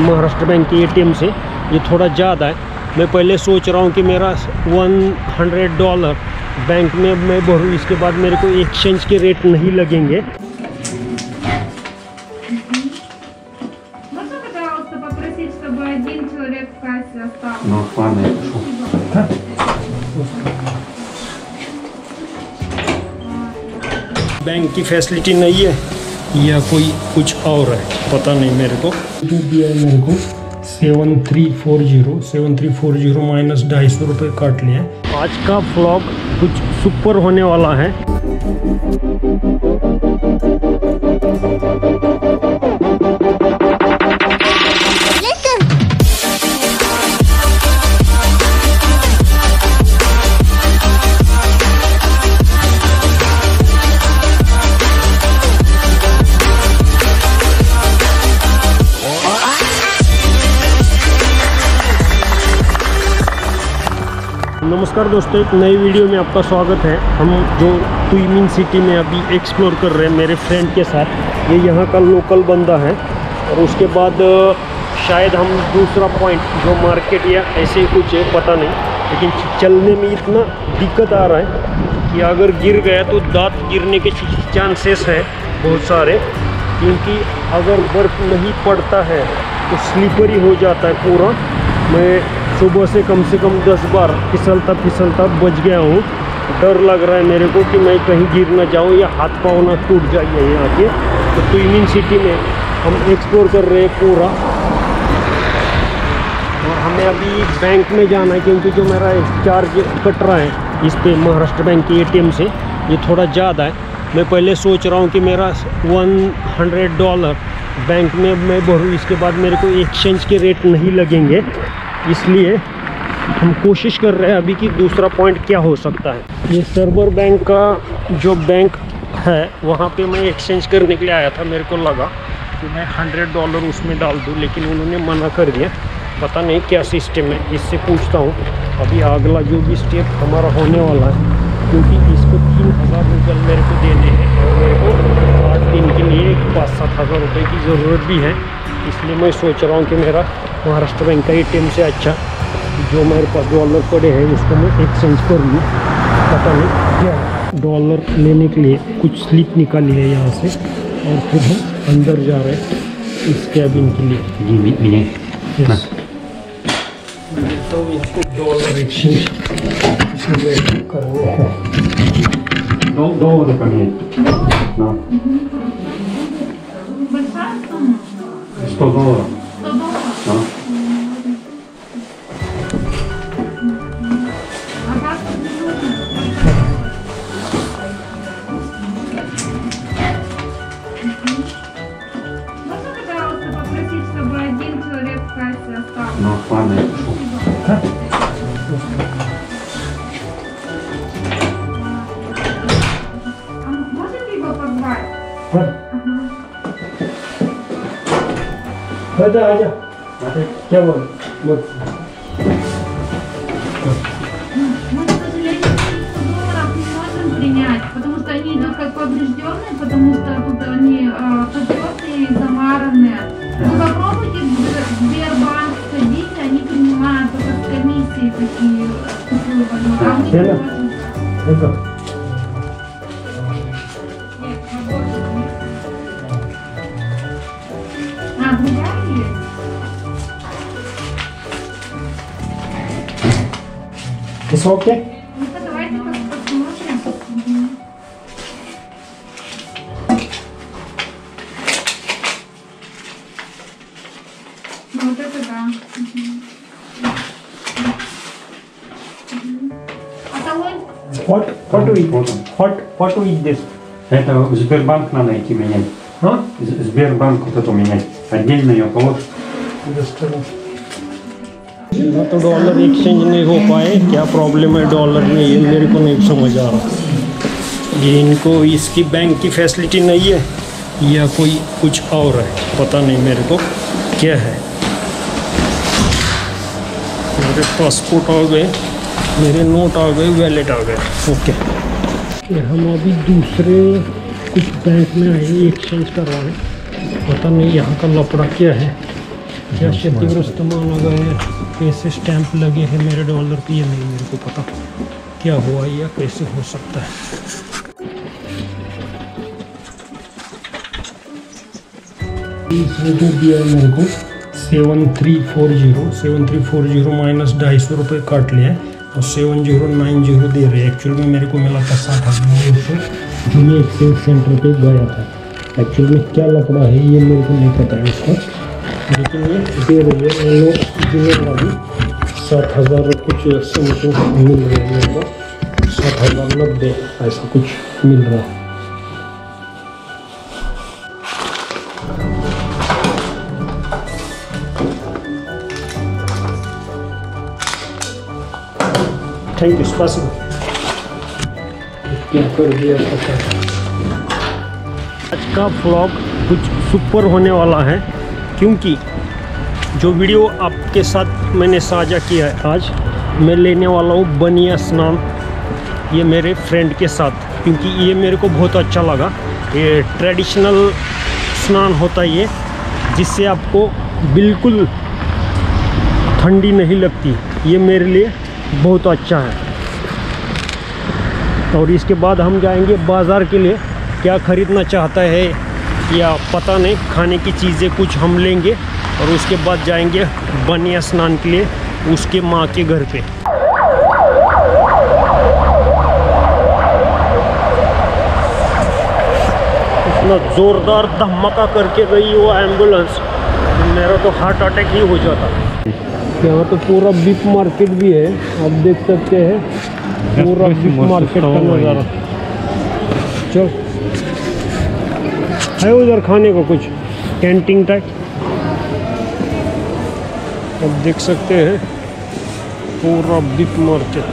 Maharashtra bank के ATM से ये थोड़ा ज़्यादा है। मैं पहले सोच रहा हूँ कि मेरा $100 बैंक में मैं भरूँ, इसके बाद मेरे को एक्सचेंज के रेट नहीं लगेंगे। बैंक की फैसिलिटी नहीं है या कोई कुछ और है, पता नहीं मेरे को। जो दिया है मेरे को 7340 माइनस ₹250 काट लिया है। आज का व्लॉग कुछ सुपर होने वाला है। नमस्कार दोस्तों, एक नई वीडियो में आपका स्वागत है। हम जो तुइमिन सिटी में अभी एक्सप्लोर कर रहे हैं मेरे फ्रेंड के साथ। ये यहाँ का लोकल बंदा है और उसके बाद शायद हम दूसरा पॉइंट जो मार्केट या ऐसे कुछ है, पता नहीं, लेकिन चलने में इतना दिक्कत आ रहा है कि अगर गिर गया तो दांत गिरने के चांसेस है बहुत सारे, क्योंकि अगर बर्फ़ नहीं पड़ता है तो स्लिपरी हो जाता है पूरा। मैं सुबह से कम 10 बार फिसलता बच गया हूँ। डर लग रहा है मेरे को कि मैं कहीं गिर ना जाऊँ या हाथ पाँव ना टूट जाइए यहाँ के। तो तुइमिन सिटी में हम एक्सप्लोर कर रहे हैं पूरा, और हमें अभी बैंक में जाना है क्योंकि जो मेरा चार्ज कट रहा है इस पे महाराष्ट्र बैंक के ATM से ये थोड़ा ज़्यादा है। मैं पहले सोच रहा हूँ कि मेरा $100 बैंक में मैं भरूँ, इसके बाद मेरे को एक्सचेंज के रेट नहीं लगेंगे। इसलिए हम कोशिश कर रहे हैं अभी कि दूसरा पॉइंट क्या हो सकता है। ये सर्वर बैंक का जो बैंक है वहाँ पे मैं एक्सचेंज करने के लिए आया था। मेरे को लगा कि मैं $100 उसमें डाल दूँ, लेकिन उन्होंने मना कर दिया। पता नहीं क्या सिस्टम है, इससे पूछता हूँ अभी अगला जो भी स्टेप हमारा होने वाला है, क्योंकि इसको 3000 रूपये मेरे को देने हैं और मेरे को 8 दिन के लिए 5-7 हज़ार रुपये की ज़रूरत भी है। इसलिए मैं सोच रहा हूँ कि मेरा महाराष्ट्र बैंक का ATM से अच्छा जो मेरे पास डॉलर पड़े हैं उसको मैं एक्सचेंज कर लूँ। पता नहीं क्या डॉलर लेने के लिए कुछ स्लिप निकाली है यहाँ से, और फिर हम अंदर जा रहे हैं इस कैबिन के लिए। तो इसको डॉलर एक्सचेंज करने हैं। $100 आजा क्या बोल принять, потому что они как поврежденные, потому что тут они потертые, замаранные. Вы попробуйте в Сбербанк сходить, они принимают только с комиссией такие возможности. It's okay? Ну-ка, давайте посмотрим. Ну, вот это да. А талон? What to eat? What to eat this? Это Сбербанк надо идти менять. А? Сбербанк вот эту менять. Отдельно ее положь. ना तो डॉलर एक्सचेंज नहीं हो पाए, क्या प्रॉब्लम है डॉलर में ये मेरे को नहीं समझ आ रहा। ये इनको इसकी बैंक की फैसिलिटी नहीं है या कोई कुछ और है, पता नहीं मेरे को क्या है। मेरे पासपोर्ट आ गए, मेरे नोट आ गए, वैलेट आ गए। ओके, हम अभी दूसरे कुछ बैंक में आए एक्सचेंज करवाने। पता नहीं यहाँ का लफड़ा क्या है, क्या क्षतिग्रस्त माल लगा है, कैसे स्टैंप लगे हैं मेरे डॉलर पे, ये नहीं मेरे को पता क्या हुआ या कैसे हो सकता है। जो दिया है मेरे को 7340 माइनस 250 रुपये काट लिया है और 7090 दे रहे हैं। एक्चुअल में मेरे को मिला था 60,000 जो मैं एक्सचेंज सेंटर पे गया था। एक्चुअल में क्या लफड़ा है ये मेरे को नहीं पता है इसका, लेकिन ये दे रही है वाली 7,000 कुछ समथिंग मिल रहा है मेरे को, 7,090 ऐसा कुछ मिल रहा है। थैंक यू, स्पासिबो। क्या कर दिया पता। आज का व्लॉग कुछ सुपर होने वाला है, क्योंकि जो वीडियो आपके साथ मैंने साझा किया है, आज मैं लेने वाला हूँ बनिया स्नान ये मेरे फ्रेंड के साथ, क्योंकि ये मेरे को बहुत अच्छा लगा। ये ट्रेडिशनल स्नान होता है ये, जिससे आपको बिल्कुल ठंडी नहीं लगती। ये मेरे लिए बहुत अच्छा है। और इसके बाद हम जाएंगे बाज़ार के लिए, क्या ख़रीदना चाहता है या पता नहीं, खाने की चीज़ें कुछ हम लेंगे और उसके बाद जाएंगे बनिया स्नान के लिए उसके माँ के घर पे। इतना ज़ोरदार धमाका करके गई वो एम्बुलेंस, मेरा तो हार्ट अटैक ही हो जाता। यहाँ तो पूरा बिग मार्केट भी है, आप देख सकते हैं पूरा बिग मार्केट का नज़ारा। चल है उधर खाने को कुछ कैंटीन टाइप, आप देख सकते हैं पूरा बिग मार्केट।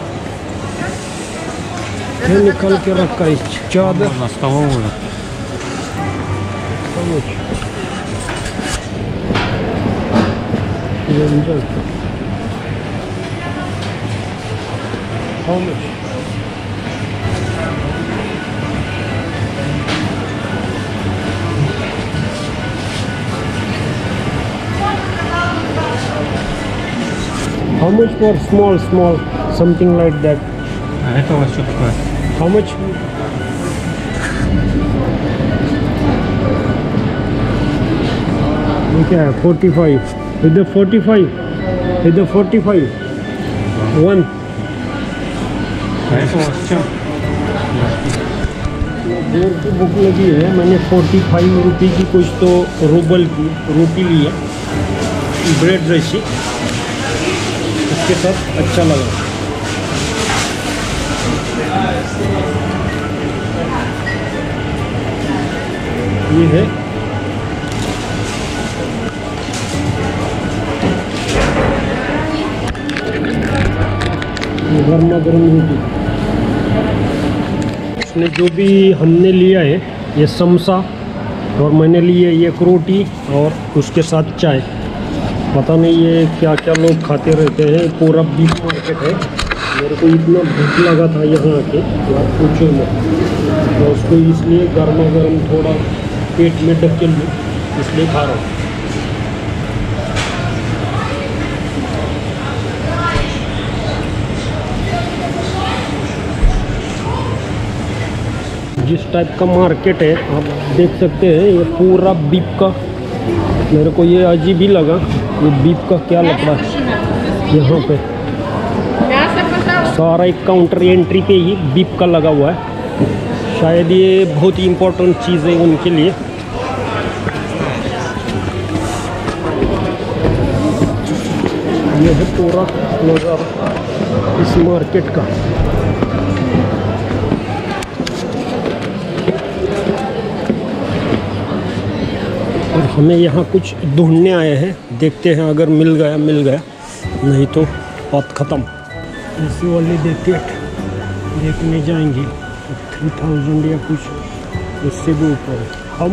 ये निकल के रखा है चादर। How much? How much for small, something like that? Это у вас что такое? How much? Okay, 45. With the 45. With the 45. One. Это у вас что? जोर की भूख लगी है, मैंने 45 रुपये की कुछ तो रूबल की रोटी ली है, ब्रेड जैसी, उसके साथ अच्छा लगा। ये है गर्मा गर्म रोटी। इसमें जो भी हमने लिया है ये समोसा, और मैंने ली है एक रोटी और उसके साथ चाय। पता नहीं ये क्या क्या लोग खाते रहते हैं, पूरा बिग मार्केट है। मेरे को इतना भूख लगा था यहाँ आके, आप पूछो मत। तो उसको इसलिए गर्मा गर्म थोड़ा पेट में ढकेल लूँ, इसलिए खा रहा हूँ। जिस टाइप का मार्केट है आप देख सकते हैं, ये पूरा बीफ का, मेरे को ये अजीब ही लगा, ये बीफ का क्या लपड़ा है। यहाँ पे सारा एक काउंटर एंट्री पे ही बीफ का लगा हुआ है, शायद ये बहुत ही इम्पोर्टेंट चीज़ है उनके लिए। ये है पूरा नज़ारा इस मार्केट का। और हमें यहाँ कुछ ढूंढने आए हैं, देखते हैं अगर मिल गया, नहीं तो बात ख़त्म। ऐसी वाली देखने जाएंगे 3000 या कुछ उससे भी ऊपर है। हाउ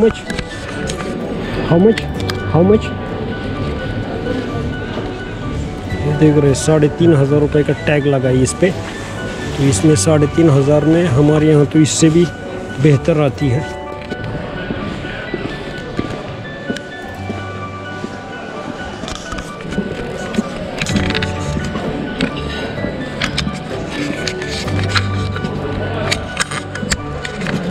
मच ये देख रहे 3500 रुपये का टैग लगा है इस पर, तो इसमें 3500 में हमारे यहाँ तो इससे भी बेहतर आती है।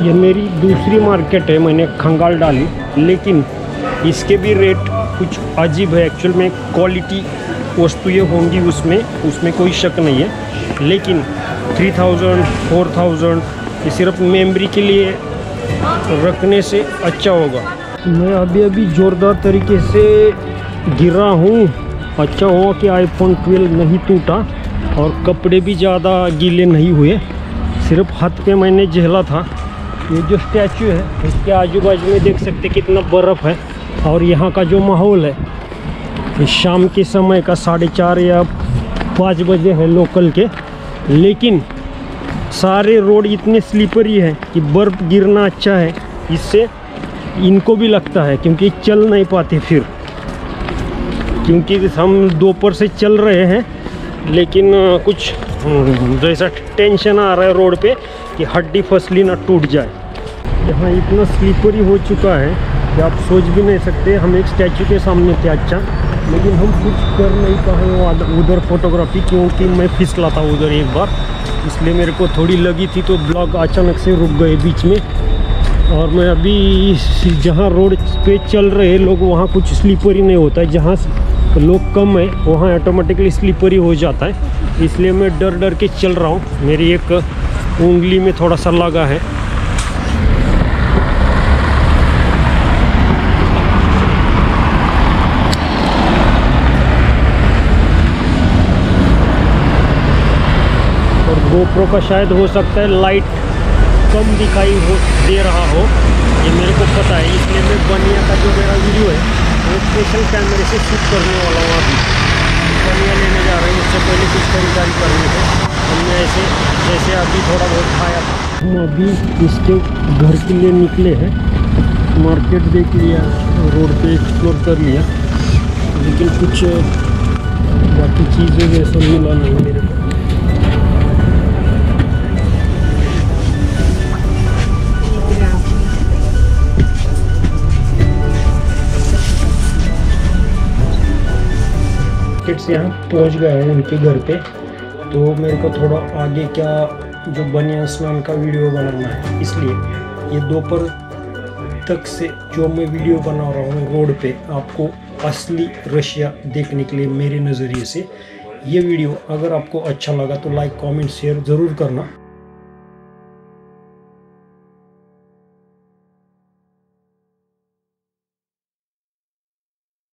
ये मेरी दूसरी मार्केट है, मैंने खंगाल डाली, लेकिन इसके भी रेट कुछ अजीब है। एक्चुअल में क्वालिटी वस्तुएं होंगी उसमें कोई शक नहीं है, लेकिन 3000 4000 ये सिर्फ मेमोरी के लिए रखने से अच्छा होगा। मैं अभी ज़ोरदार तरीके से गिरा हूँ। अच्छा हुआ कि iPhone 12 नहीं टूटा और कपड़े भी ज़्यादा गीले नहीं हुए, सिर्फ हाथ पे मैंने झेला था। ये जो स्टैचू है इसके आजू बाजू में देख सकते कितना बर्फ़ है। और यहाँ का जो माहौल है, ये शाम के समय का 4:30 या 5 बजे है लोकल के, लेकिन सारे रोड इतने स्लिपरी है कि बर्फ़ गिरना अच्छा है, इससे इनको भी लगता है, क्योंकि चल नहीं पाते फिर, क्योंकि हम दोपहर से चल रहे हैं, लेकिन कुछ जैसा टेंशन आ रहा है रोड पे कि हड्डी फसली ना टूट जाए। यहाँ इतना स्लिपरी हो चुका है कि आप सोच भी नहीं सकते। हम एक स्टैचू के सामने थे, अच्छा, लेकिन हम कुछ कर नहीं पाए उधर फोटोग्राफी, क्योंकि मैं फिसला था उधर एक बार, इसलिए मेरे को थोड़ी लगी थी, तो ब्लॉग अचानक से रुक गए बीच में। और मैं अभी जहाँ रोड पे चल रहे लोग वहाँ कुछ स्लिपरी नहीं होता है, जहाँ लोग कम है वहाँ ऑटोमेटिकली स्लिपरी हो जाता है, इसलिए मैं डर के चल रहा हूँ। मेरी एक उंगली में थोड़ा सा लगा है। और GoPro का शायद हो सकता है लाइट कम दिखाई दे रहा हो, ये मेरे को पता है, इसलिए मैं बनिया का जो मेरा वीडियो है वो स्पेशल कैमरे से शूट करने वाला हूँ। अभी बनिया लेने जा रहे हैं, उससे पहले कुछ खरीदारी करनी है। हमने ऐसे जैसे अभी थोड़ा बहुत खाया था। हम अभी इसके घर के लिए निकले हैं, मार्केट देख लिया, रोड पे एक्सप्लोर कर लिया, लेकिन कुछ बाकी चीज़ें जैसा मिला नहीं मेरे को। से यहाँ पहुँच गए हैं उनके घर पे, तो मेरे को थोड़ा आगे क्या जो बनियान स्नान का वीडियो बनाना है, इसलिए ये दोपहर तक से जो मैं वीडियो बना रहा हूँ रोड पे, आपको असली रशिया देखने के लिए मेरे नज़रिए से। ये वीडियो अगर आपको अच्छा लगा तो लाइक कमेंट शेयर ज़रूर करना।